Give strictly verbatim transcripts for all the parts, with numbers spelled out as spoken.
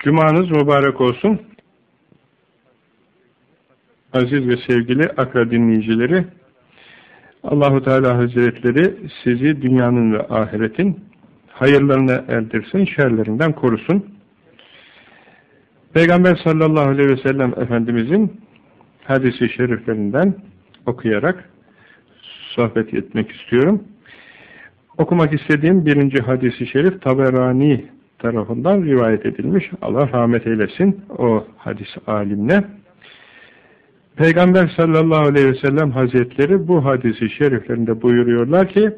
Cumanız mübarek olsun. Aziz ve sevgili Akra dinleyicileri, Allahu Teala Hazretleri sizi dünyanın ve ahiretin hayırlarına erdirsin, şerlerinden korusun. Peygamber sallallahu aleyhi ve sellem Efendimizin hadisi şeriflerinden okuyarak sohbet etmek istiyorum. Okumak istediğim birinci hadisi şerif Taberani tarafından rivayet edilmiş. Allah rahmet eylesin o hadis alimine. Peygamber sallallahu aleyhi ve sellem Hazretleri bu hadisi şeriflerinde buyuruyorlar ki: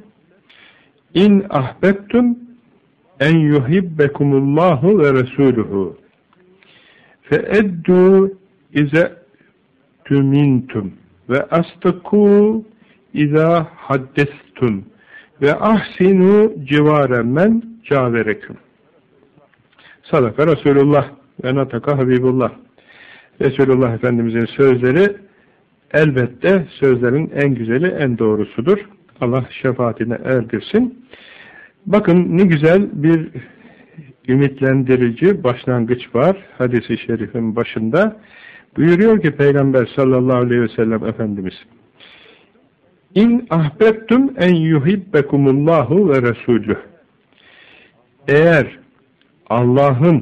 İn ahbettum en yuhibbekumullahu ve resuluhu fe eddu ize tümintum ve astıku iza haddestum ve ahsinu civare men cavereküm. Sadaka Resulullah ve nataka Habibullah. Resulullah Efendimizin sözleri elbette sözlerin en güzeli, en doğrusudur. Allah şefaatine erdirsin. Bakın ne güzel bir ümitlendirici başlangıç var hadis-i şerifin başında. Buyuruyor ki Peygamber sallallahu aleyhi ve sellem Efendimiz: İn ahbettum en yuhibbekumullahu ve resulüh. Eğer Allah'ın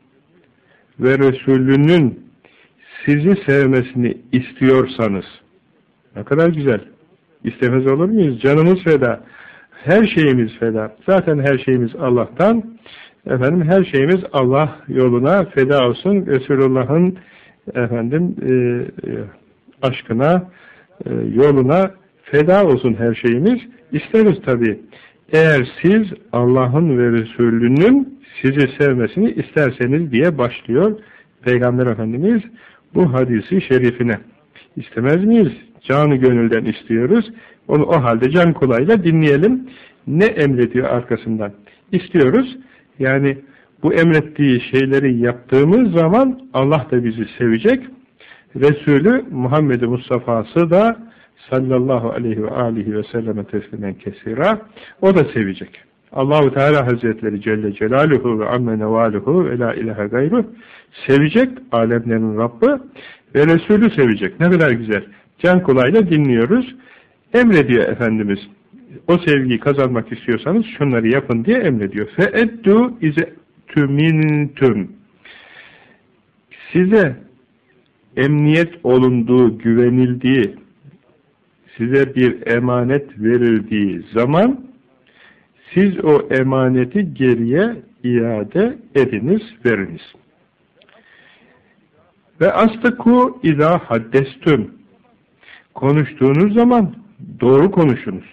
ve Resulünün sizi sevmesini istiyorsanız, ne kadar güzel, istemez olur muyuz? Canımız feda, her şeyimiz feda. Zaten her şeyimiz Allah'tan, efendim her şeyimiz Allah yoluna feda olsun. Resulullah'ın efendim e, e, aşkına, e, yoluna feda olsun her şeyimiz. İsteriz tabii. Eğer siz Allah'ın ve Resulünün sizi sevmesini isterseniz diye başlıyor Peygamber Efendimiz bu hadisi şerifine. İstemez miyiz? Canı gönülden istiyoruz. Onu o halde can kulağıyla dinleyelim. Ne emrediyor arkasından? İstiyoruz. Yani bu emrettiği şeyleri yaptığımız zaman Allah da bizi sevecek. Resulü Muhammed-i Mustafa'sı da sallallahu aleyhi ve aleyhi ve selleme teslimen kesira, o da sevecek. Allahu Teala Hazretleri Celle Celaluhu ve amme nevaluhu ve la ilahe gayruh sevecek, alemlerin Rabbi ve Resulü sevecek. Ne kadar güzel. Can kulağıyla dinliyoruz. Emrediyor Efendimiz. O sevgiyi kazanmak istiyorsanız şunları yapın diye emrediyor. Fe eddu ize tümintum. Size emniyet olunduğu, güvenildiği, size bir emanet verildiği zaman siz o emaneti geriye iade ediniz, veriniz. Ve astıku izâ haddestüm. Konuştuğunuz zaman doğru konuşunuz.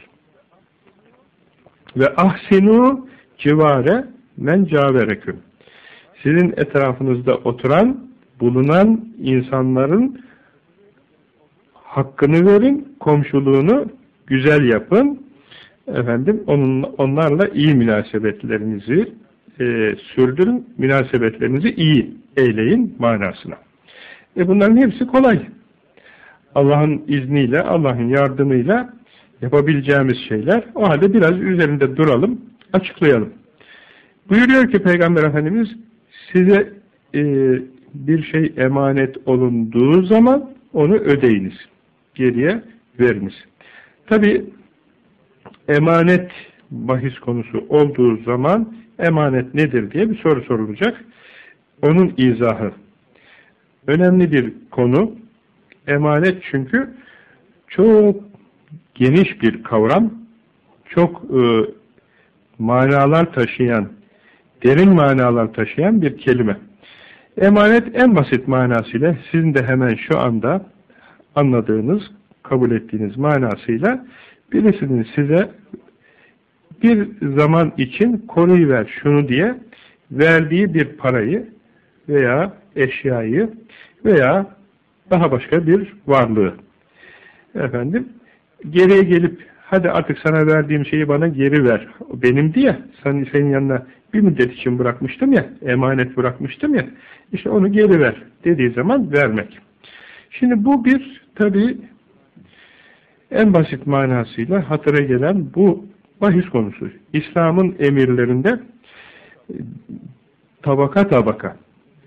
Ve ahsinu civare men cavereküm. Sizin etrafınızda oturan, bulunan insanların hakkını verin, komşuluğunu güzel yapın. Efendim onun, onlarla iyi münasebetlerinizi e, sürdürün, münasebetlerinizi iyi eyleyin manasına. E bunların hepsi kolay. Allah'ın izniyle, Allah'ın yardımıyla yapabileceğimiz şeyler. O halde biraz üzerinde duralım, açıklayalım. Buyuruyor ki Peygamber Efendimiz, size e, bir şey emanet olunduğu zaman onu ödeyiniz, geriye veriniz. Tabi emanet bahis konusu olduğu zaman emanet nedir diye bir soru sorulacak. Onun izahı. Önemli bir konu. Emanet çünkü çok geniş bir kavram, çok e, manalar taşıyan, derin manalar taşıyan bir kelime. Emanet en basit manasıyla, sizin de hemen şu anda anladığınız, kabul ettiğiniz manasıyla birisinin size bir zaman için koruyuver şunu diye verdiği bir parayı veya eşyayı veya daha başka bir varlığı. Efendim, geriye gelip hadi artık sana verdiğim şeyi bana geri ver. Benim diye sen, senin yanına bir müddet için bırakmıştım ya, emanet bırakmıştım ya, işte onu geri ver dediği zaman vermek. Şimdi bu bir tabii en basit manasıyla hatıra gelen bu bahis konusu. İslam'ın emirlerinde tabaka tabaka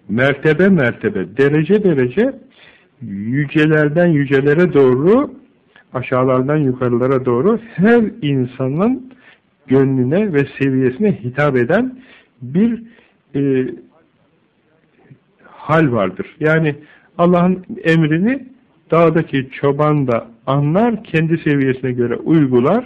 mertebe mertebe, derece derece yücelerden yücelere doğru, aşağılardan yukarılara doğru her insanın gönlüne ve seviyesine hitap eden bir e, hal vardır. Yani Allah'ın emrini dağdaki çoban da anlar, kendi seviyesine göre uygular.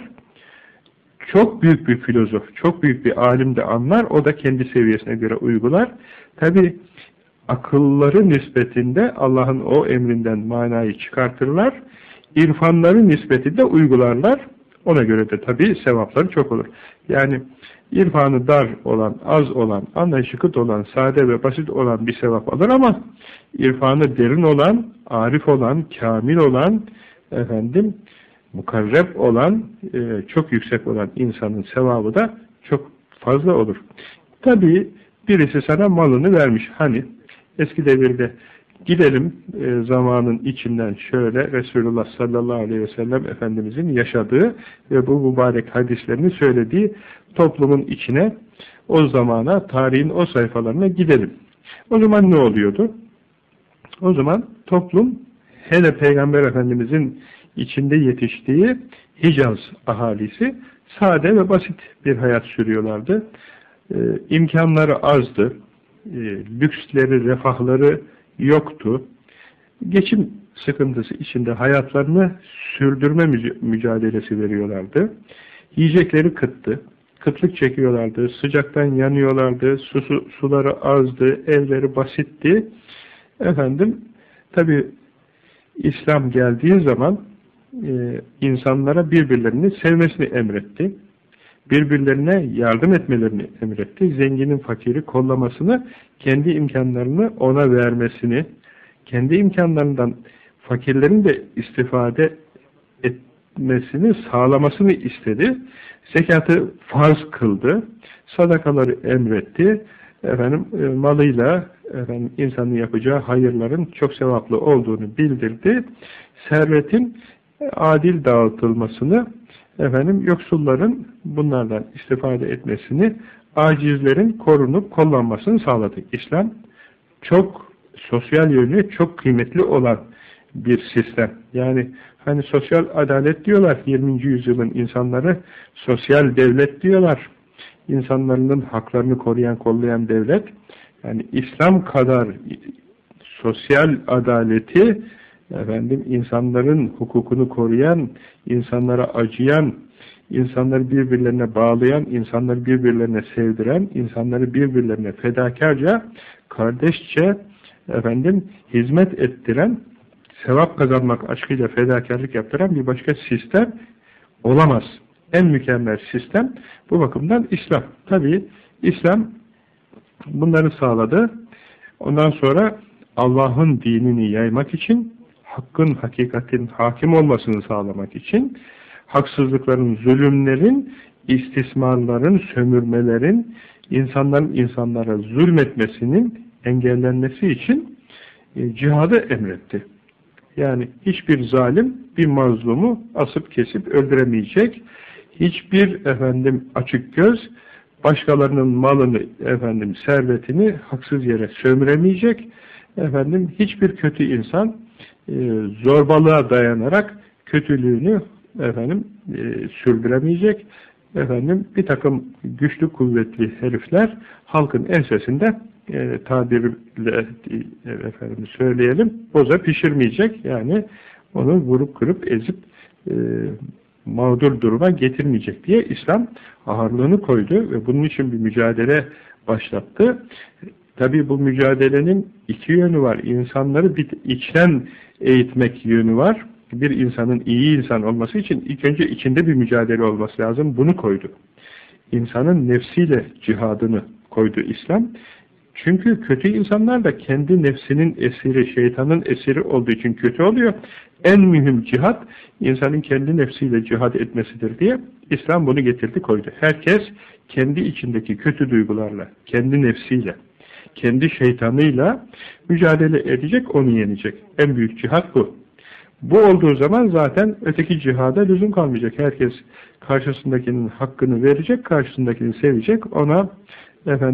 Çok büyük bir filozof, çok büyük bir alim de anlar, o da kendi seviyesine göre uygular. Tabi akılları nispetinde Allah'ın o emrinden manayı çıkartırlar, irfanları nispetinde uygularlar. Ona göre de tabi sevapları çok olur. Yani irfanı dar olan, az olan, anlayışı kıt olan, sade ve basit olan bir sevap alır ama irfanı derin olan, arif olan, kamil olan, efendim, mukarreb olan, e, çok yüksek olan insanın sevabı da çok fazla olur. Tabii birisi sana malını vermiş. Hani eski devirde gidelim e, zamanın içinden şöyle Resulullah sallallahu aleyhi ve sellem Efendimizin yaşadığı ve bu mübarek hadislerini söylediği toplumun içine, o zamana, tarihin o sayfalarına gidelim. O zaman ne oluyordu? O zaman toplum, hele Peygamber Efendimizin içinde yetiştiği Hicaz ahalisi sade ve basit bir hayat sürüyorlardı. Ee, imkanları azdı. Ee, lüksleri, refahları yoktu. Geçim sıkıntısı içinde hayatlarını sürdürme mücadelesi veriyorlardı. Yiyecekleri kıttı. Kıtlık çekiyorlardı. Sıcaktan yanıyorlardı. Su, su, suları azdı. Evleri basitti. Efendim, tabi İslam geldiği zaman e, insanlara birbirlerini sevmesini emretti. Birbirlerine yardım etmelerini emretti. Zenginin fakiri kollamasını, kendi imkanlarını ona vermesini, kendi imkanlarından fakirlerin de istifade etmesini sağlamasını istedi. Zekatı farz kıldı. Sadakaları emretti. Efendim, e, malıyla efendim, insanın yapacağı hayırların çok sevaplı olduğunu bildirdi. Servetin adil dağıtılmasını, efendim, yoksulların bunlardan istifade etmesini, acizlerin korunup kollanmasını sağladı. İslam çok sosyal yönü çok kıymetli olan bir sistem. Yani hani sosyal adalet diyorlar, yirminci yüzyılın insanları sosyal devlet diyorlar. İnsanların haklarını koruyan, kollayan devlet. Yani İslam kadar sosyal adaleti, efendim, insanların hukukunu koruyan, insanlara acıyan, insanları birbirlerine bağlayan, insanları birbirlerine sevdiren, insanları birbirlerine fedakarca, kardeşçe, efendim, hizmet ettiren, sevap kazanmak aşkıyla fedakarlık yaptıran bir başka sistem olamaz. En mükemmel sistem bu bakımdan İslam. Tabii İslam bunları sağladı. Ondan sonra Allah'ın dinini yaymak için, hakkın, hakikatin hakim olmasını sağlamak için, haksızlıkların, zulümlerin, istismarların, sömürmelerin, insanların insanlara zulmetmesinin engellenmesi için e, cihadı emretti. Yani hiçbir zalim bir mazlumu asıp kesip öldüremeyecek, hiçbir efendim açık göz başkalarının malını, efendim servetini haksız yere sömüremeyecek, efendim hiçbir kötü insan e, zorbalığa dayanarak kötülüğünü efendim e, sürdüremeyecek. Efendim bir takım güçlü kuvvetli herifler halkın ensesinde e, tabirle e, efendim söyleyelim, boza pişirmeyecek. Yani onu vurup kırıp ezip e, mağdur duruma getirmeyecek diye İslam ağırlığını koydu ve bunun için bir mücadele başlattı. Tabii bu mücadelenin iki yönü var. İnsanları bir içten eğitmek yönü var. Bir insanın iyi insan olması için ilk önce içinde bir mücadele olması lazım. Bunu koydu. İnsanın nefsiyle cihadını koydu İslam. Çünkü kötü insanlar da kendi nefsinin esiri, şeytanın esiri olduğu için kötü oluyor. En mühim cihat, insanın kendi nefsiyle cihad etmesidir diye İslam bunu getirdi koydu. Herkes kendi içindeki kötü duygularla, kendi nefsiyle, kendi şeytanıyla mücadele edecek, onu yenecek. En büyük cihat bu. Bu olduğu zaman zaten öteki cihada lüzum kalmayacak. Herkes karşısındakinin hakkını verecek, karşısındakini sevecek, ona efendim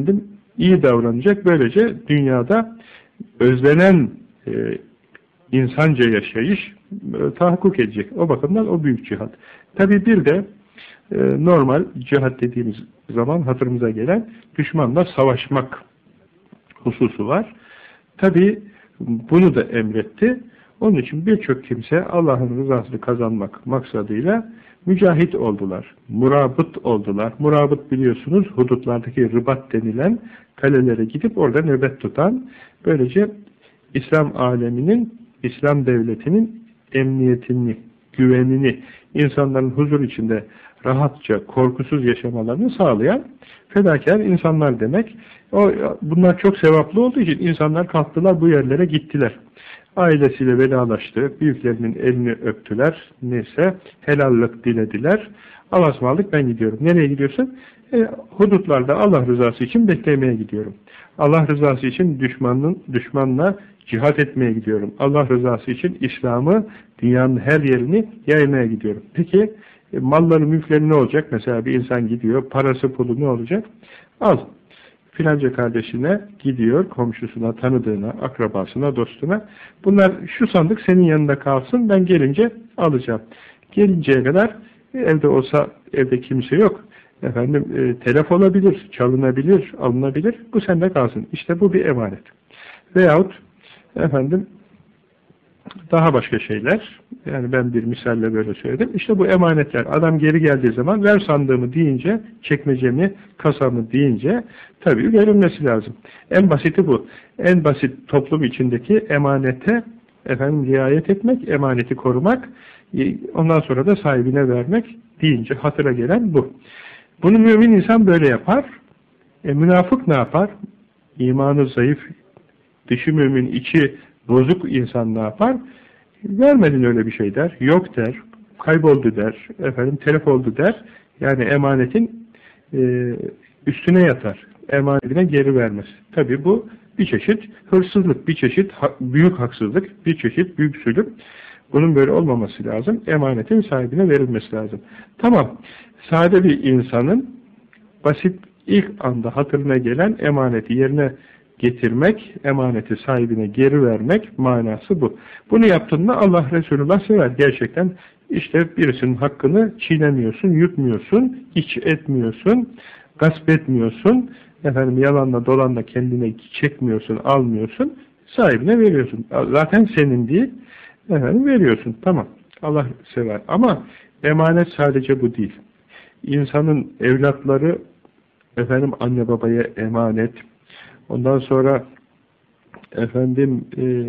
iyi davranacak. Böylece dünyada özlenen e, insanca yaşayış e, tahakkuk edecek. O bakımdan o büyük cihat. Tabi bir de e, normal cihat dediğimiz zaman hatırımıza gelen düşmanla savaşmak hususu var. Tabi bunu da emretti. Onun için birçok kimse Allah'ın rızasını kazanmak maksadıyla mücahit oldular. Murabıt oldular. Murabıt biliyorsunuz hudutlardaki rıbat denilen kalelere gidip orada nöbet tutan, böylece İslam aleminin, İslam devletinin emniyetini, güvenini, insanların huzur içinde rahatça, korkusuz yaşamalarını sağlayan fedakar insanlar demek. O, bunlar çok sevaplı olduğu için insanlar kalktılar bu yerlere gittiler. Ailesiyle vedalaştı, büyüklerinin elini öptüler, neyse helallik dilediler. Allah'a ısmarladık ben gidiyorum. Nereye gidiyorsun? E, hudutlarda Allah rızası için beklemeye gidiyorum. Allah rızası için düşmanın, düşmanla cihat etmeye gidiyorum. Allah rızası için İslam'ı, dünyanın her yerini yaymaya gidiyorum. Peki e, malları, mülkleri ne olacak? Mesela bir insan gidiyor, parası, pulu ne olacak? Al. Filanca kardeşine gidiyor, komşusuna, tanıdığına, akrabasına, dostuna. Bunlar şu sandık senin yanında kalsın, ben gelince alacağım. Gelinceye kadar evde olsa, evde kimse yok. Efendim e, telef olabilir, çalınabilir, alınabilir. Bu sende kalsın. İşte bu bir emanet. Veyahut efendim daha başka şeyler. Yani ben bir misalle böyle söyledim. İşte bu emanetler. Adam geri geldiği zaman ver sandığımı deyince, çekmecemi, kasamı deyince tabii verilmesi lazım. En basiti bu. En basit toplum içindeki emanete efendim riayet etmek, emaneti korumak, ondan sonra da sahibine vermek deyince hatıra gelen bu. Bunu mümin insan böyle yapar. E, münafık ne yapar? İmanı zayıf, dışı mümin, içi bozuk insan ne yapar? Vermedin öyle bir şey der, yok der, kayboldu der, efendim telef oldu der. Yani emanetin e, üstüne yatar. Emanetine geri vermez. Tabi bu bir çeşit hırsızlık, bir çeşit ha büyük haksızlık, bir çeşit büyük zulüm. Bunun böyle olmaması lazım. Emanetin sahibine verilmesi lazım. Tamam. Sade bir insanın basit ilk anda hatırına gelen emaneti yerine getirmek, emaneti sahibine geri vermek manası bu. Bunu yaptın mı Allah Resulullah sever. Gerçekten işte birisinin hakkını çiğnemiyorsun, yutmuyorsun, iç etmiyorsun, gasp etmiyorsun, efendim yalanla dolanla kendine çekmiyorsun, almıyorsun, sahibine veriyorsun. Zaten senin değil, efendim veriyorsun. Tamam. Allah sever. Ama emanet sadece bu değil. İnsanın evlatları efendim anne babaya emanet. Ondan sonra efendim e,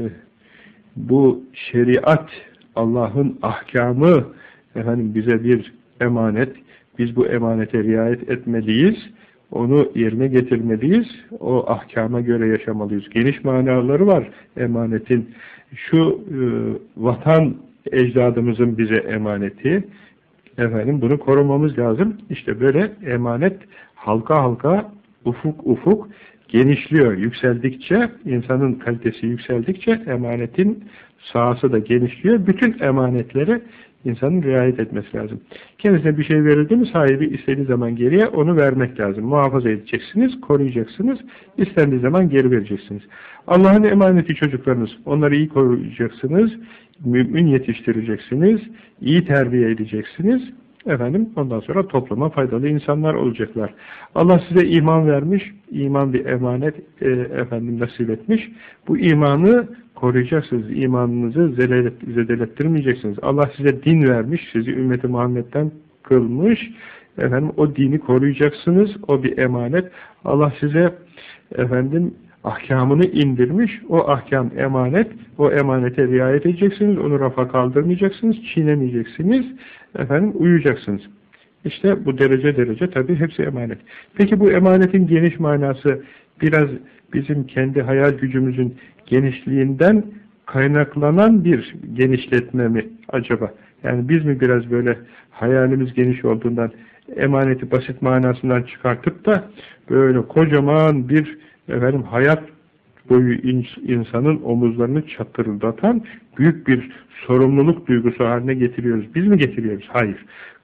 bu şeriat, Allah'ın ahkamı efendim bize bir emanet. Biz bu emanete riayet etmeliyiz. Onu yerine getirmeliyiz. O ahkama göre yaşamalıyız. Geniş manaları var emanetin. Şu e, vatan ecdadımızın bize emaneti. Efendim bunu korumamız lazım. İşte böyle emanet halka halka, ufuk ufuk genişliyor. Yükseldikçe, insanın kalitesi yükseldikçe emanetin sahası da genişliyor. Bütün emanetleri insanın riayet etmesi lazım. Kendisine bir şey verildi mi sahibi istediği zaman geriye onu vermek lazım. Muhafaza edeceksiniz, koruyacaksınız. İstendiği zaman geri vereceksiniz. Allah'ın emaneti çocuklarınız. Onları iyi koruyacaksınız. Mümin yetiştireceksiniz. İyi terbiye edeceksiniz. Efendim ondan sonra topluma faydalı insanlar olacaklar. Allah size iman vermiş, iman bir emanet e, efendim nasip etmiş. Bu imanı koruyacaksınız, imanınızı zedelet, zedelettirmeyeceksiniz. Allah size din vermiş, sizi ümmeti Muhammed'den kılmış. Efendim o dini koruyacaksınız, o bir emanet. Allah size efendim ahkamını indirmiş, o ahkam emanet, o emanete riayet edeceksiniz, onu rafa kaldırmayacaksınız, çiğnemeyeceksiniz, efendim uyuyacaksınız. İşte bu derece derece tabii hepsi emanet. Peki bu emanetin geniş manası biraz bizim kendi hayal gücümüzün genişliğinden kaynaklanan bir genişletme mi acaba? Yani biz mi biraz böyle hayalimiz geniş olduğundan emaneti basit manasından çıkartıp da böyle kocaman bir efendim hayat boyu insanın omuzlarını çatırdatan büyük bir sorumluluk duygusu haline getiriyoruz. Biz mi getiriyoruz? Hayır.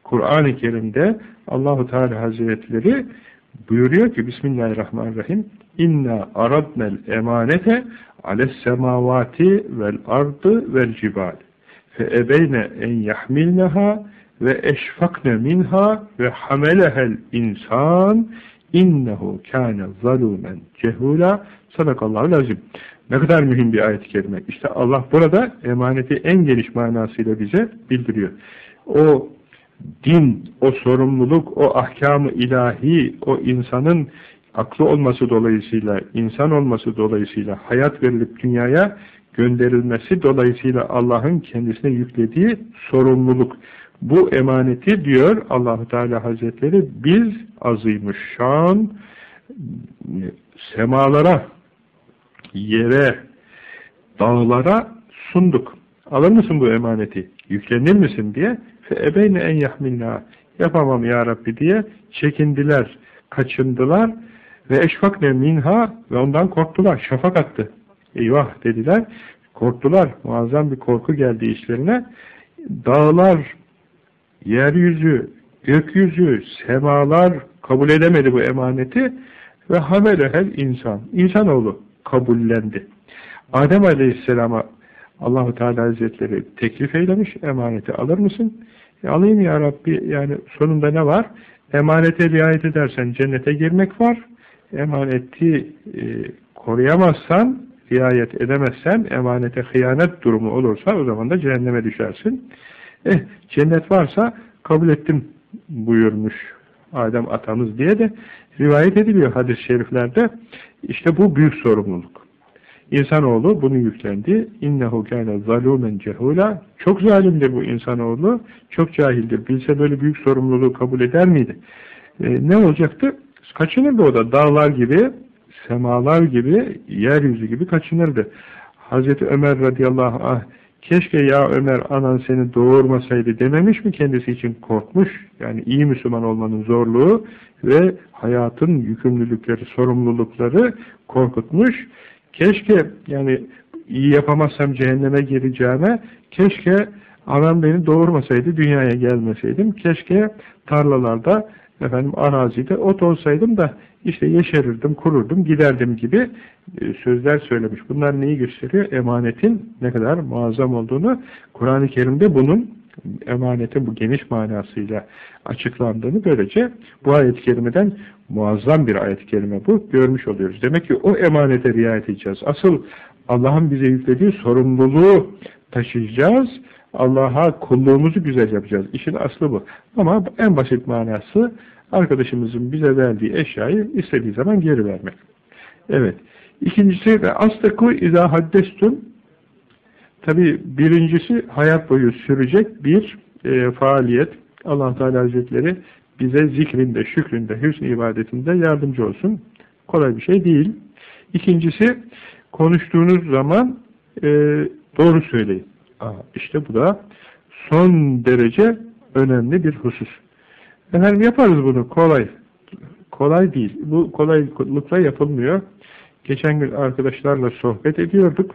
Kur'an-ı Kerim'de Allahu Teala Hazretleri buyuruyor ki Bismillahirrahmanirrahim İnna aradnel emanete ales semavati vel ardı vel cibal fe ebeyne en yahmilneha ve eşfakne minha ve hamelehel insan innehu kâne zalûmen cehûlâ. Sadakallahu lazim. Ne kadar mühim bir ayet-i kerime. İşte Allah burada emaneti en geniş manasıyla bize bildiriyor. O din, o sorumluluk, o ahkam-ı ilahi, o insanın aklı olması dolayısıyla, insan olması dolayısıyla, hayat verilip dünyaya gönderilmesi dolayısıyla Allah'ın kendisine yüklediği sorumluluk. Bu emaneti diyor Allah-u Teala Hazretleri biz azimüşşan semalara, yere, dağlara sunduk. Alır mısın bu emaneti? Yüklenir misin diye فَاَبَيْنَ en yahmilna yapamam ya Rabbi diye çekindiler, kaçındılar ve eşfakne minha ve ondan korktular. Şafak attı. Eyvah dediler. Korktular. Muazzam bir korku geldi işlerine. Dağlar, yeryüzü, gökyüzü, semalar kabul edemedi bu emaneti ve hamelehel insan. İnsanoğlu kabullendi. Adem Aleyhisselam'a Allah-u Teala Hazretleri teklif eylemiş, emaneti alır mısın? E, alayım ya Rabbi, yani sonunda ne var? Emanete riayet edersen cennete girmek var. Emaneti e, koruyamazsan, riayet edemezsen, emanete hıyanet durumu olursa o zaman da cehenneme düşersin. Eh, cennet varsa kabul ettim buyurmuş Adem atamız diye de rivayet ediliyor hadis-i şeriflerde. İşte bu büyük sorumluluk. İnsanoğlu bunu yüklendi. İnnehu kâne zalûmen cehûlâ. Çok zalimdir bu insanoğlu. Çok cahildir. Bilse böyle büyük sorumluluğu kabul eder miydi? Ee, ne olacaktı? Kaçınırdı o da. Dağlar gibi, semalar gibi, yeryüzü gibi kaçınırdı. Hazreti Ömer radıyallahu anh keşke ya Ömer anan seni doğurmasaydı dememiş mi, kendisi için korkmuş. Yani iyi Müslüman olmanın zorluğu ve hayatın yükümlülükleri, sorumlulukları korkutmuş. Keşke yani iyi yapamazsam cehenneme gireceğime, keşke anam beni doğurmasaydı, dünyaya gelmeseydim, keşke tarlalarda, efendim arazide ot olsaydım da işte yeşerirdim, kururdum, giderdim gibi sözler söylemiş. Bunlar neyi gösteriyor? Emanetin ne kadar muazzam olduğunu, Kur'an-ı Kerim'de bunun emanetin bu geniş manasıyla açıklandığını, böylece bu ayet-i kerimeden muazzam bir ayet-i kerime bu, görmüş oluyoruz. Demek ki o emanete riayet edeceğiz. Asıl Allah'ın bize yüklediği sorumluluğu taşıyacağız. Allah'a kulluğumuzu güzel yapacağız. İşin aslı bu. Ama en basit manası arkadaşımızın bize verdiği eşyayı istediği zaman geri vermek. Evet. İkincisi ve astakû izâ haddestüm. Tabi birincisi hayat boyu sürecek bir e, faaliyet. Allah Teala Hazretleri bize zikrinde, şükründe, hüsn ibadetinde yardımcı olsun. Kolay bir şey değil. İkincisi, konuştuğunuz zaman e, doğru söyleyin. Aa, işte bu da son derece önemli bir husus. Efendim yaparız bunu, kolay. Kolay değil. Bu kolaylıkla yapılmıyor. Geçen gün arkadaşlarla sohbet ediyorduk.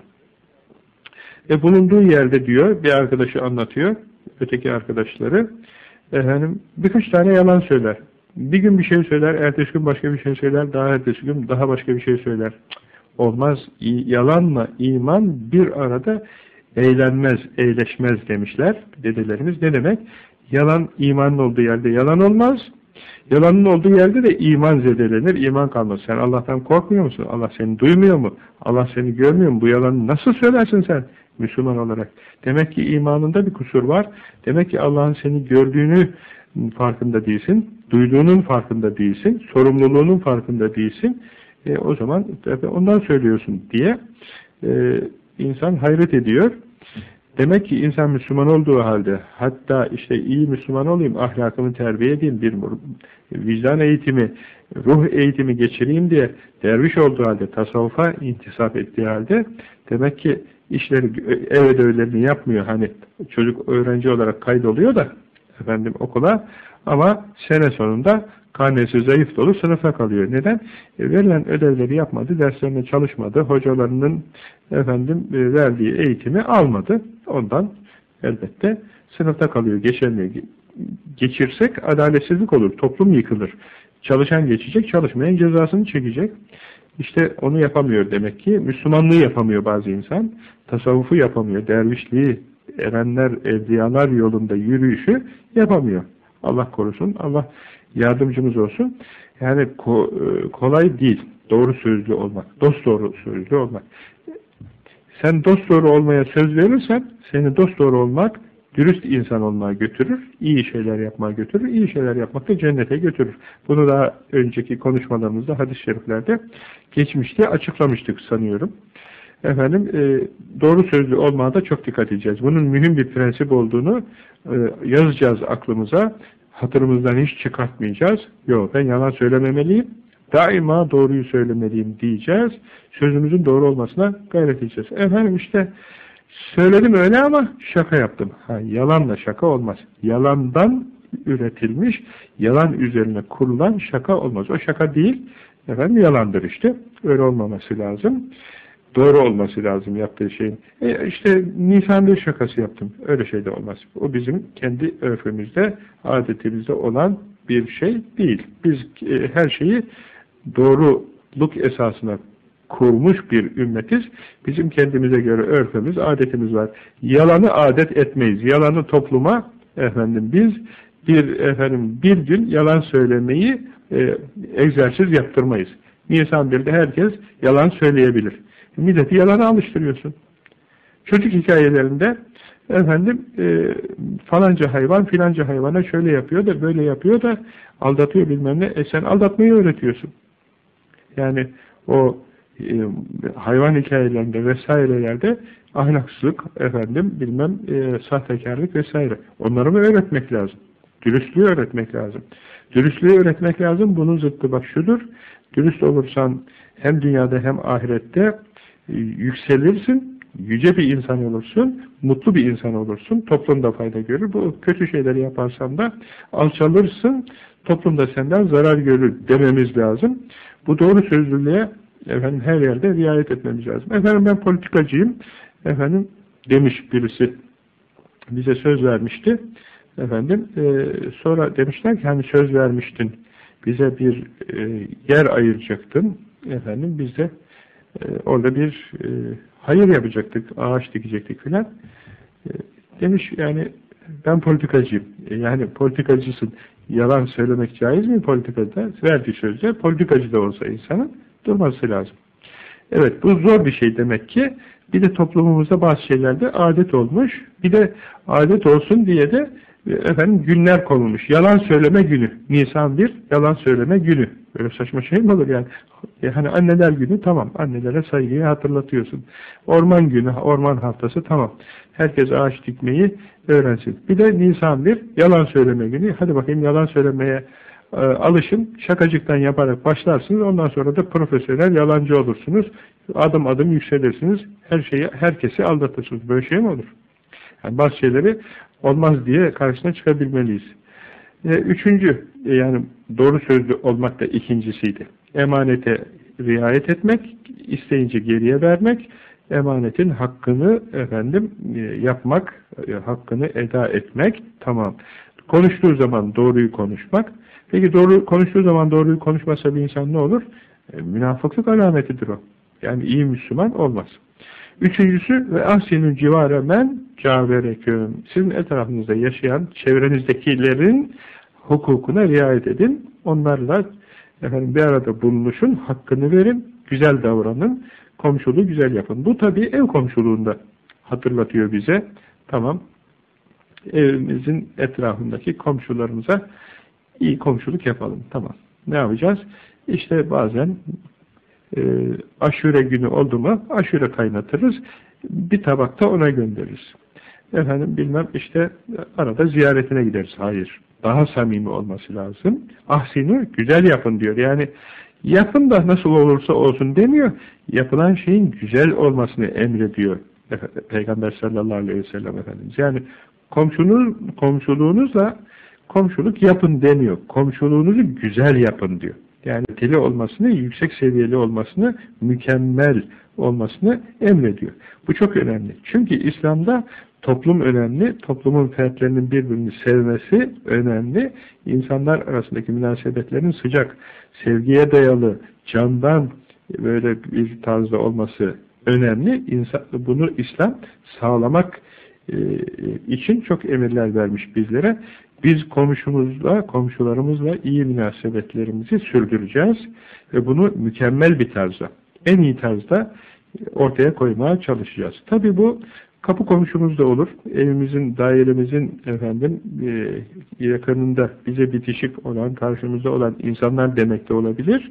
E bulunduğu yerde diyor, bir arkadaşı anlatıyor, öteki arkadaşları, efendim birkaç tane yalan söyler. Bir gün bir şey söyler, ertesi gün başka bir şey söyler, daha ertesi gün daha başka bir şey söyler. Olmaz, yalanla iman bir arada eğlenmez, eğleşmez demişler dedelerimiz. Ne demek? Yalan imanın olduğu yerde yalan olmaz. Yalanın olduğu yerde de iman zedelenir, iman kalmaz. Sen Allah'tan korkmuyor musun? Allah seni duymuyor mu? Allah seni görmüyor mu? Bu yalanı nasıl söylersin sen Müslüman olarak? Demek ki imanında bir kusur var. Demek ki Allah'ın seni gördüğünü farkında değilsin. Duyduğunun farkında değilsin. Sorumluluğunun farkında değilsin. E, o zaman ondan söylüyorsun diye e, insan hayret ediyor. Demek ki insan Müslüman olduğu halde, hatta işte iyi Müslüman olayım, ahlakımı terbiye edeyim, bir vicdan eğitimi, ruh eğitimi geçireyim diye derviş olduğu halde, tasavvufa intisap ettiği halde, demek ki işleri, ev ödevlerini yapmıyor. Hani çocuk öğrenci olarak kaydoluyor da efendim okula, ama sene sonunda karnesi zayıf dolu sınıfa kalıyor. Neden? E, verilen ödevleri yapmadı, derslerine çalışmadı, hocalarının efendim e, verdiği eğitimi almadı. Ondan elbette sınıfta kalıyor, geçemiyor. Geçirsek adaletsizlik olur, toplum yıkılır. Çalışan geçecek, çalışmayan cezasını çekecek. İşte onu yapamıyor demek ki. Müslümanlığı yapamıyor bazı insan. Tasavvufu yapamıyor. Dervişliği, erenler, evliyalar yolunda yürüyüşü yapamıyor. Allah korusun. Allah yardımcımız olsun. Yani ko kolay değil. Doğru sözlü olmak. Dosdoğru sözlü olmak. Sen dosdoğru olmaya söz verirsen seni dosdoğru olmak dürüst insan olmaya götürür, iyi şeyler yapmaya götürür, iyi şeyler yapmak da cennete götürür. Bunu daha önceki konuşmalarımızda, hadis-i şeriflerde geçmişte açıklamıştık sanıyorum. Efendim, e, doğru sözlü olmaya da çok dikkat edeceğiz. Bunun mühim bir prensip olduğunu e, yazacağız aklımıza, hatırımızdan hiç çıkartmayacağız. Yok, ben yalan söylememeliyim, daima doğruyu söylemeliyim diyeceğiz. Sözümüzün doğru olmasına gayret edeceğiz. Efendim işte, söyledim öyle ama şaka yaptım. Ha, yalanla şaka olmaz. Yalandan üretilmiş, yalan üzerine kurulan şaka olmaz. O şaka değil, efendim yalandır işte. Öyle olmaması lazım. Doğru olması lazım yaptığı şeyin. E işte Nisan bir şakası yaptım. Öyle şey de olmaz. O bizim kendi örfümüzde, adetimizde olan bir şey değil. Biz e, her şeyi doğruluk esasına kurmuş bir ümmetiz. Bizim kendimize göre örfümüz, adetimiz var. Yalanı adet etmeyiz. Yalanı topluma efendim biz bir efendim bir gün yalan söylemeyi e, egzersiz yaptırmayız. Nisan birde herkes yalan söyleyebilir. Milleti yalana alıştırıyorsun. Çocuk hikayelerinde efendim e, falanca hayvan filanca hayvana şöyle yapıyor da böyle yapıyor da aldatıyor bilmem ne. E sen aldatmayı öğretiyorsun. Yani o e, hayvan hikayelerinde vesairelerde ahlaksızlık efendim bilmem e, sahtekarlık vesaire. Onları mı öğretmek lazım? Dürüstlüğü öğretmek lazım. Dürüstlüğü öğretmek lazım. Bunun zıttı bak şudur. Dürüst olursan hem dünyada hem ahirette e, yükselirsin, yüce bir insan olursun, mutlu bir insan olursun, toplumda fayda görür. Bu kötü şeyleri yaparsan da alçalırsın, toplumda senden zarar görür dememiz lazım. Bu doğru sözlülüğe efendim her yerde riayet etmemiz lazım. Efendim ben politikacıyım, efendim demiş birisi, bize söz vermişti. Efendim e, sonra demişler ki hani söz vermiştin, bize bir e, yer ayıracaktın, efendim biz de e, orada bir e, hayır yapacaktık, ağaç dikecektik filan. E, demiş yani ben politikacıyım. E, yani politikacısın. Yalan söylemek caiz mi politikada? Verdiği sözle politikacı da olsa insanın durması lazım. Evet bu zor bir şey demek ki. Bir de toplumumuzda bazı şeylerde adet olmuş. Bir de adet olsun diye de efendim günler konulmuş. Yalan söyleme günü. Nisan bir yalan söyleme günü. Böyle saçma şey mi olur yani? E hani anneler günü tamam. Annelere saygıyı hatırlatıyorsun. Orman günü, orman haftası tamam. Herkes ağaç dikmeyi öğrensin. Bir de Nisan bir yalan söyleme günü. Hadi bakayım yalan söylemeye e, alışın. Şakacıktan yaparak başlarsınız. Ondan sonra da profesyonel yalancı olursunuz. Adım adım yükselirsiniz. Her şeyi, herkesi aldatırsınız. Böyle şey mi olur? Yani bazı şeyleri olmaz diye karşısına çıkabilmeliyiz. E, üçüncü, e, yani doğru sözlü olmak da ikincisiydi. Emanete riayet etmek, isteyince geriye vermek, emanetin hakkını efendim e, yapmak, e, hakkını eda etmek, tamam. Konuştuğu zaman doğruyu konuşmak. Peki doğru konuştuğu zaman doğruyu konuşmasa bir insan ne olur? E, münafıklık alametidir o. Yani iyi Müslüman olmaz. Üçüncüsü ve ahsinün civare men cavereküm. Sizin etrafınızda yaşayan çevrenizdekilerin hukukuna riayet edin. Onlarla efendim bir arada bulunuşun, hakkını verin, güzel davranın, komşuluğu güzel yapın. Bu tabii ev komşuluğunda hatırlatıyor bize. Tamam. Evimizin etrafındaki komşularımıza iyi komşuluk yapalım. Tamam. Ne yapacağız? İşte bazen e, aşure günü oldu mu aşure kaynatırız. Bir tabakta ona göndeririz. Efendim bilmem işte arada ziyaretine gideriz. Hayır. Daha samimi olması lazım. Ahsinu güzel yapın diyor. Yani yapın da nasıl olursa olsun demiyor. Yapılan şeyin güzel olmasını emrediyor. Peygamber sallallahu aleyhi ve sellem Efendimiz. Yani komşunuz, komşuluğunuzla komşuluk yapın demiyor. Komşuluğunuzu güzel yapın diyor. Yani teli olmasını, yüksek seviyeli olmasını, mükemmel olmasını emrediyor. Bu çok önemli. Çünkü İslam'da toplum önemli, toplumun fertlerinin birbirini sevmesi önemli. İnsanlar arasındaki münasebetlerin sıcak, sevgiye dayalı, candan böyle bir tarzda olması önemli. İnsan, bunu İslam sağlamak e, için çok emirler vermiş bizlere. Biz komşumuzla, komşularımızla iyi münasebetlerimizi sürdüreceğiz ve bunu mükemmel bir tarzda, en iyi tarzda ortaya koymaya çalışacağız. Tabii bu kapı komşumuz da olur. Evimizin, dairemizin efendim e, yakınında bize bitişik olan, karşımızda olan insanlar demek de olabilir.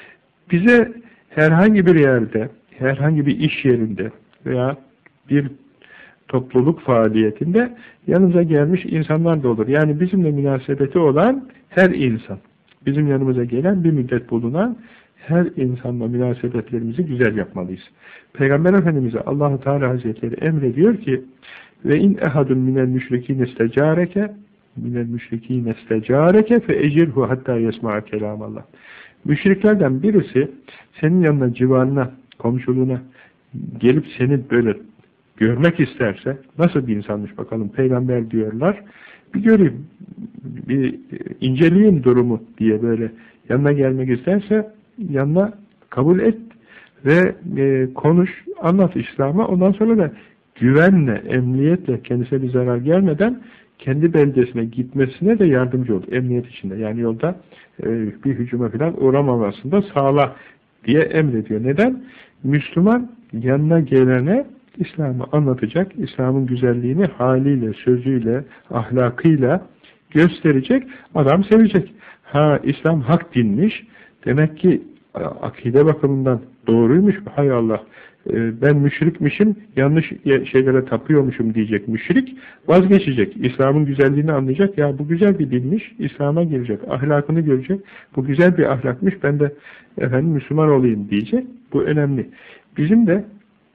Bize herhangi bir yerde, herhangi bir iş yerinde veya bir topluluk faaliyetinde yanımıza gelmiş insanlar da olur. Yani bizimle münasebeti olan her insan, bizim yanımıza gelen bir müddet bulunan her insanla münasebetlerimizi güzel yapmalıyız. Peygamber Efendimiz'e Allah-u Teala Hazretleri emrediyor ki ve in ehadun minel müşrikîn istecareke minel müşrikîn istecareke fe ecirhu hatta yesma'a kelamallah. Müşriklerden birisi senin yanına, civarına, komşuluğuna gelip seni böyle görmek isterse, nasıl bir insanmış bakalım, peygamber diyorlar, bir göreyim, bir inceleyeyim durumu diye böyle yanına gelmek isterse, yanına kabul et ve e, konuş, anlat İslam'a, ondan sonra da güvenle, emniyetle, kendisine bir zarar gelmeden kendi beldesine gitmesine de yardımcı ol, emniyet içinde. Yani yolda e, bir hücuma falan uğramamasında sağla diye emrediyor. Neden? Müslüman yanına gelene İslam'ı anlatacak, İslam'ın güzelliğini haliyle, sözüyle, ahlakıyla gösterecek, adam sevecek. Ha, İslam hak dinmiş, demek ki akide bakımından doğruymuş, hay Allah, ben müşrikmişim, yanlış şeylere tapıyormuşum diyecek müşrik, vazgeçecek, İslam'ın güzelliğini anlayacak, ya bu güzel bir dinmiş, İslam'a girecek, ahlakını görecek, bu güzel bir ahlakmış, ben de efendim Müslüman olayım diyecek, bu önemli. Bizim de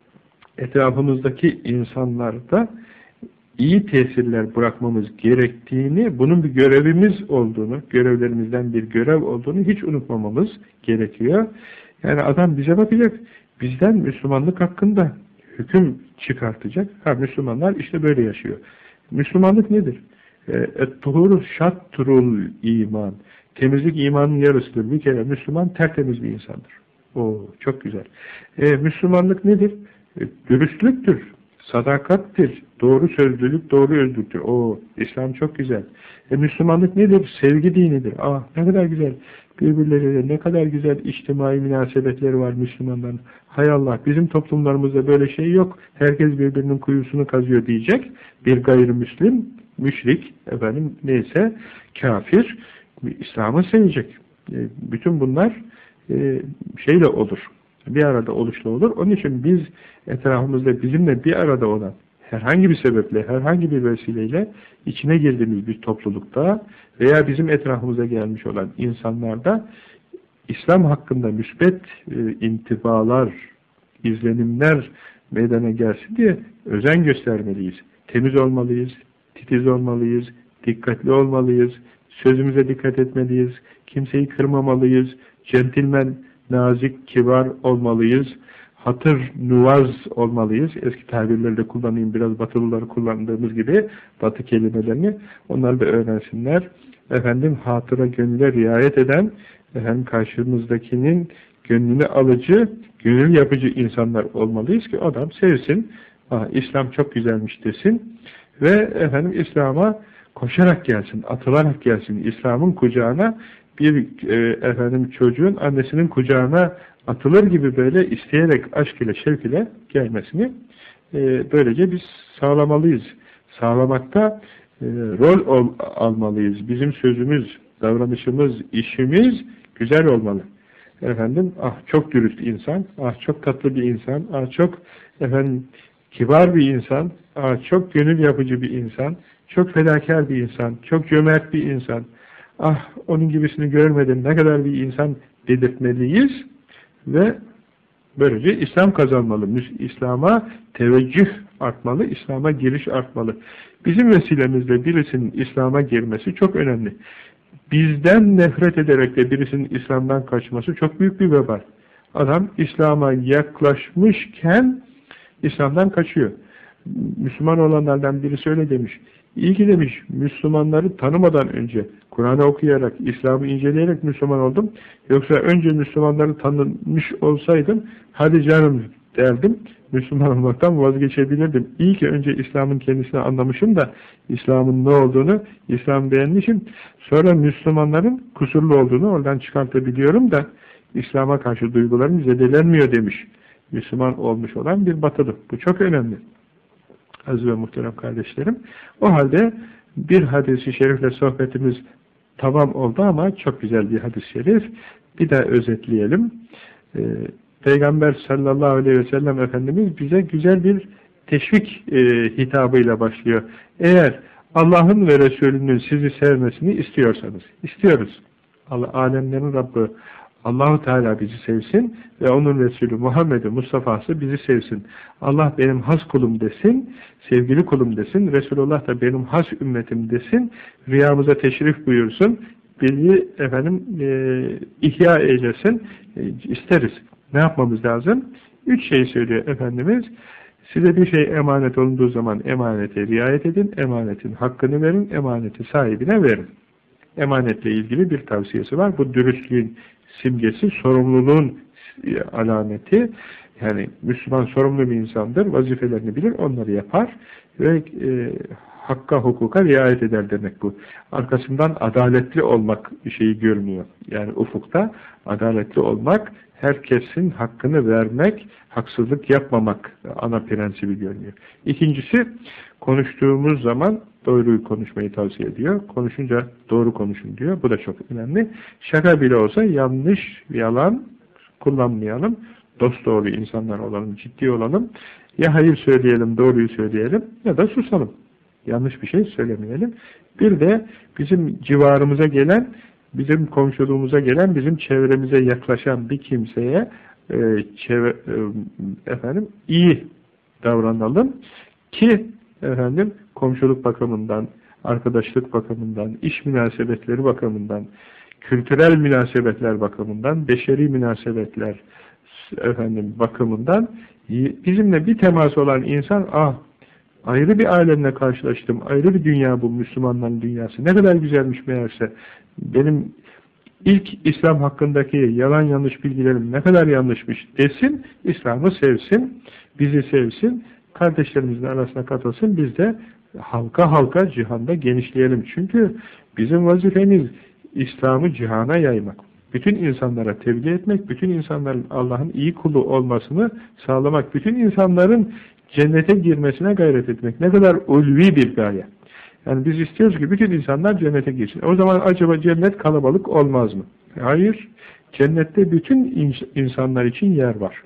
etrafımızdaki insanlarda iyi tesirler bırakmamız gerektiğini, bunun bir görevimiz olduğunu, görevlerimizden bir görev olduğunu hiç unutmamamız gerekiyor. Yani adam bize bakacak, bizden Müslümanlık hakkında hüküm çıkartacak. Ha, Müslümanlar işte böyle yaşıyor. Müslümanlık nedir? Et-tuhuru şattrul iman. Temizlik imanın yarısıdır. Bir kere Müslüman tertemiz bir insandır. Oo, çok güzel. E, Müslümanlık nedir? E, dürüstlüktür, sadakattir, doğru sözlülük, doğru özlüktür. O İslam çok güzel. E, Müslümanlık nedir? Sevgi dinidir. Ah, ne kadar güzel. Birbirleriyle ne kadar güzel içtimai münasebetleri var Müslümanların. Hay Allah, bizim toplumlarımızda böyle şey yok. Herkes birbirinin kuyusunu kazıyor diyecek. Bir gayrimüslim, müşrik, efendim neyse, kafir, İslam'ı sevecek. E, bütün bunlar e, şeyle olur. Bir arada oluşla olur. Onun için biz etrafımızda bizimle bir arada olan herhangi bir sebeple, herhangi bir vesileyle içine girdiğimiz bir toplulukta veya bizim etrafımıza gelmiş olan insanlarda İslam hakkında müsbet e, intibalar, izlenimler meydana gelsin diye özen göstermeliyiz. Temiz olmalıyız, titiz olmalıyız, dikkatli olmalıyız, sözümüze dikkat etmeliyiz, kimseyi kırmamalıyız, centilmen, nazik, kibar olmalıyız, hatır, nuvaz olmalıyız. Eski tabirlerle kullanayım, biraz batılıları kullandığımız gibi batı kelimelerini, onlar da öğrensinler. Efendim, hatıra, gönüle riayet eden, efendim, karşımızdakinin gönlünü alıcı, gönül yapıcı insanlar olmalıyız ki adam sevsin, ah, İslam çok güzelmiş desin ve efendim İslam'a koşarak gelsin, atılarak gelsin, İslam'ın kucağına bir e, efendim çocuğun annesinin kucağına atılır gibi böyle isteyerek, aşk ile, şevk ile gelmesini e, böylece biz sağlamalıyız. Sağlamakta e, rol ol, almalıyız. Bizim sözümüz, davranışımız, işimiz güzel olmalı. Efendim, ah çok dürüst insan, ah çok tatlı bir insan, ah çok efendim kibar bir insan, ah çok gönül yapıcı bir insan, çok fedakar bir insan, çok cömert bir insan. Ah, onun gibisini görmedim, ne kadar bir insan dedirtmeliyiz ve böylece İslam kazanmalı. İslam'a teveccüh artmalı, İslam'a giriş artmalı. Bizim vesilemizle birisinin İslam'a girmesi çok önemli. Bizden nefret ederek de birisinin İslam'dan kaçması çok büyük bir vebal. Adam İslam'a yaklaşmışken İslam'dan kaçıyor. Müslüman olanlardan birisi öyle demiş. İyi ki demiş, Müslümanları tanımadan önce Kur'an'ı okuyarak, İslam'ı inceleyerek Müslüman oldum. Yoksa önce Müslümanları tanımış olsaydım, hadi canım derdim, Müslüman olmaktan vazgeçebilirdim. İyi ki önce İslam'ın kendisini anlamışım da, İslam'ın ne olduğunu, İslam'ı beğenmişim. Sonra Müslümanların kusurlu olduğunu oradan çıkartabiliyorum da, İslam'a karşı duygularım zedelenmiyor demiş. Müslüman olmuş olan bir batılı. Bu çok önemli. Aziz ve muhterem kardeşlerim. O halde bir hadis-i şerifle sohbetimiz tamam oldu ama çok güzel bir hadis-i şerif. Bir daha özetleyelim. Ee, Peygamber sallallahu aleyhi ve sellem Efendimiz bize güzel bir teşvik e, hitabıyla başlıyor. Eğer Allah'ın ve Resulünün sizi sevmesini istiyorsanız, istiyoruz. Allah, alemlerin Rabbi Allah-u Teala bizi sevsin ve onun Resulü Muhammed-i Mustafa'sı bizi sevsin. Allah benim has kulum desin, sevgili kulum desin, Resulullah da benim has ümmetim desin, rüyamıza teşrif buyursun, bizi efendim e, ihya eylesin, e, isteriz. Ne yapmamız lazım? Üç şey söylüyor Efendimiz. Size bir şey emanet olunduğu zaman emanete riayet edin, emanetin hakkını verin, emaneti sahibine verin. Emanetle ilgili bir tavsiyesi var. Bu dürüstlüğün simgesi, sorumluluğun alameti. Yani Müslüman sorumlu bir insandır, vazifelerini bilir, onları yapar ve e, hakka, hukuka riayet eder demek bu. Arkasından adaletli olmak şeyi görünüyor. Yani ufukta adaletli olmak, herkesin hakkını vermek, haksızlık yapmamak ana prensibi görünüyor. İkincisi, konuştuğumuz zaman doğruyu konuşmayı tavsiye ediyor. Konuşunca doğru konuşun diyor. Bu da çok önemli. Şaka bile olsa yanlış, yalan kullanmayalım. Dosdoğru insanlar olalım, ciddi olalım. Ya hayır söyleyelim, doğruyu söyleyelim ya da susalım. Yanlış bir şey söylemeyelim. Bir de bizim civarımıza gelen, bizim komşuluğumuza gelen, bizim çevremize yaklaşan bir kimseye e, çevre, e, efendim iyi davranalım ki efendim komşuluk bakımından, arkadaşlık bakımından, iş münasebetleri bakımından, kültürel münasebetler bakımından, beşeri münasebetler efendim bakımından bizimle bir temas olan insan, ah ayrı bir alemle karşılaştım, ayrı bir dünya bu Müslümanların dünyası, ne kadar güzelmiş meğerse, benim ilk İslam hakkındaki yalan yanlış bilgilerim ne kadar yanlışmış desin, İslam'ı sevsin, bizi sevsin, kardeşlerimizin arasına katılsın, biz de halka halka cihanda genişleyelim. Çünkü bizim vazifemiz İslam'ı cihana yaymak. Bütün insanlara tebliğ etmek, bütün insanların Allah'ın iyi kulu olmasını sağlamak, bütün insanların cennete girmesine gayret etmek. Ne kadar ulvi bir gaye. Yani biz istiyoruz ki bütün insanlar cennete girsin. O zaman acaba cennet kalabalık olmaz mı? Hayır. Cennette bütün insanlar için yer var.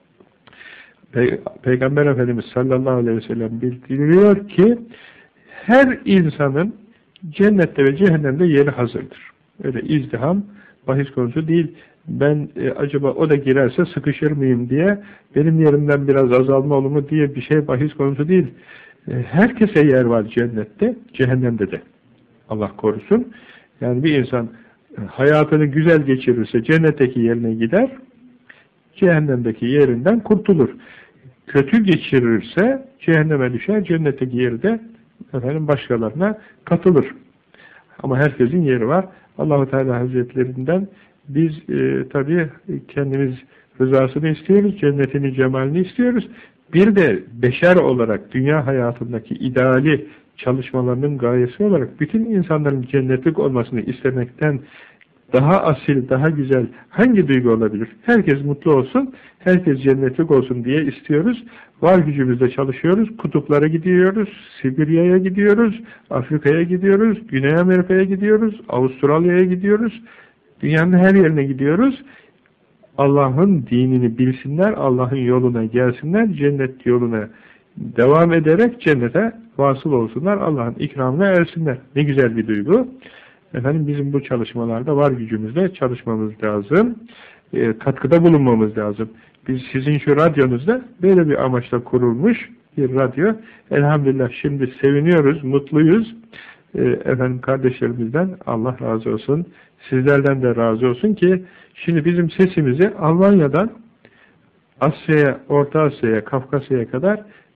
Pey Peygamber Efendimiz sallallahu aleyhi ve sellem bildiriyor ki her insanın cennette ve cehennemde yeri hazırdır. Öyle izdiham bahis konusu değil. Ben e, acaba o da girerse sıkışır mıyım diye, benim yerimden biraz azalma olur mu diye bir şey bahis konusu değil. E, herkese yer var cennette, cehennemde de. Allah korusun. Yani bir insan e, hayatını güzel geçirirse cennetteki yerine gider, cehennemdeki yerinden kurtulur. Kötü geçirirse cehenneme düşer, cennetteki yeri de efendim başkalarına katılır. Ama herkesin yeri var. Allah-u Teala Hazretlerinden biz e, tabii kendimiz rızasını istiyoruz, cennetini, cemalini istiyoruz. Bir de beşer olarak dünya hayatındaki ideali çalışmalarının gayesi olarak bütün insanların cennetlik olmasını istemekten daha asil, daha güzel hangi duygu olabilir? Herkes mutlu olsun, herkes cennetlik olsun diye istiyoruz. Var gücümüzle çalışıyoruz, kutuplara gidiyoruz, Sibirya'ya gidiyoruz, Afrika'ya gidiyoruz, Güney Amerika'ya gidiyoruz, Avustralya'ya gidiyoruz, dünyanın her yerine gidiyoruz. Allah'ın dinini bilsinler, Allah'ın yoluna gelsinler, cennet yoluna devam ederek cennete vasıl olsunlar, Allah'ın ikramına ersinler. Ne güzel bir duygu. Efendim bizim bu çalışmalarda var gücümüzle çalışmamız lazım, e, katkıda bulunmamız lazım. Biz sizin şu radyonuzda böyle bir amaçla kurulmuş bir radyo. Elhamdülillah şimdi seviniyoruz, mutluyuz. E, efendim kardeşlerimizden Allah razı olsun, sizlerden de razı olsun ki şimdi bizim sesimizi Almanya'dan Asya'ya, Orta Asya'ya, Kafkasya'ya kadar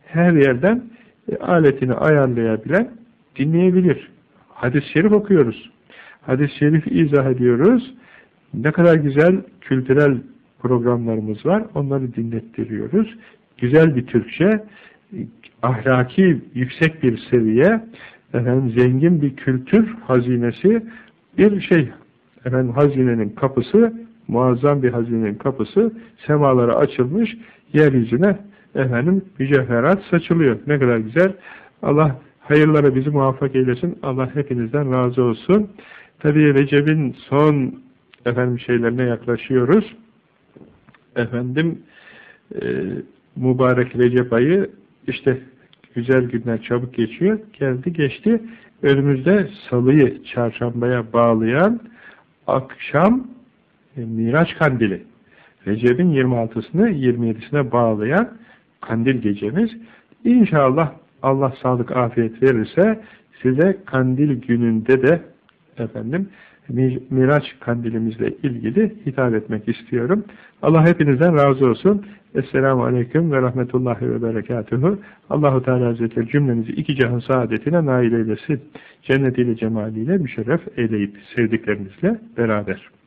her yerden e, aletini ayarlayabilen dinleyebilir. Hadis-i şerif okuyoruz. Hadis-i şerif izah ediyoruz. Ne kadar güzel kültürel programlarımız var. Onları dinlettiriyoruz. Güzel bir Türkçe, ahlaki yüksek bir seviye, efendim, zengin bir kültür hazinesi, bir şey, efendim, hazinenin kapısı, muazzam bir hazinenin kapısı, semalara açılmış, yeryüzüne efendim mücevherat saçılıyor. Ne kadar güzel. Allah hayırlara bizi muvaffak eylesin. Allah hepinizden razı olsun. Tabii Recep'in son efendim şeylerine yaklaşıyoruz. Efendim e, mübarek Recep ayı işte güzel günler çabuk geçiyor. Geldi geçti. Önümüzde salıyı çarşambaya bağlayan akşam e, Miraç Kandili. Recep'in yirmi altısını yirmi yedisine bağlayan kandil gecemiz. İnşallah Allah sağlık afiyet verirse size kandil gününde de efendim Miraç kandilimizle ilgili hitap etmek istiyorum. Allah hepinizden razı olsun. Esselamu Aleyküm ve Rahmetullahi ve Berekatuhu. Allahu Teala Hazretleri cümlemizi iki cihan saadetine nail eylesin. Cennetiyle, cemaliyle müşerref eyleyip sevdiklerinizle beraber.